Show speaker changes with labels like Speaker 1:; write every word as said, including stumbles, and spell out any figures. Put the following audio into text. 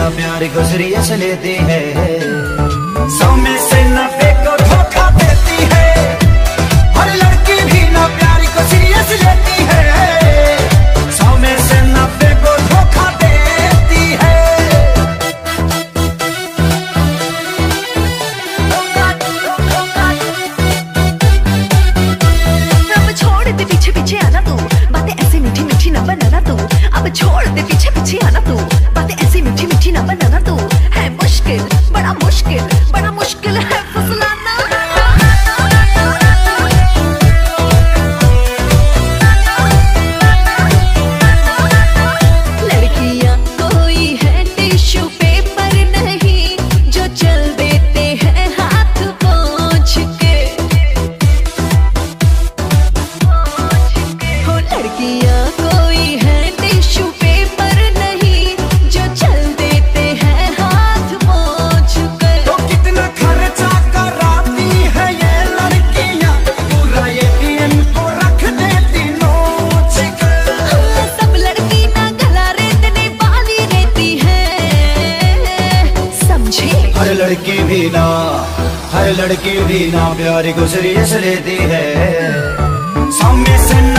Speaker 1: ना प्यार को सीरियस लेती है, सौ में से नब्बे को धोखा देती है। हर लड़की भी ना प्यार को सीरियस लेती है, सौ में से नब्बे को धोखा देती है।
Speaker 2: अब छोड़ दे पीछे पीछे आना तू, बातें ऐसी मीठी मीठी ना बनाना तू। अब छोड़ दे पीछे पीछे आना तू, बातें ऐसी मीठी मीठी ना बनाना तू। है मुश्किल, बड़ा मुश्किल, बड़ा मुश्किल है फुसलाना। लड़कियां कोई है टिश्यू पेपर नहीं, जो चल देते हैं हाथ पोंछ के। हो लड़कियां कोई है टिश्यू पेपर नहीं, जो चल देते हैं हाथ पोंछ के।
Speaker 1: तो कितना खर्चा कराती है ये लड़कियां, पूरा एटीएम को रख देती नोच के।
Speaker 2: सब लड़की ना गला रेतने वाली रहती है, समझे?
Speaker 1: हर लड़की भी ना, हर लड़की भी ना प्यार को सीरियस लेती है, सौ में से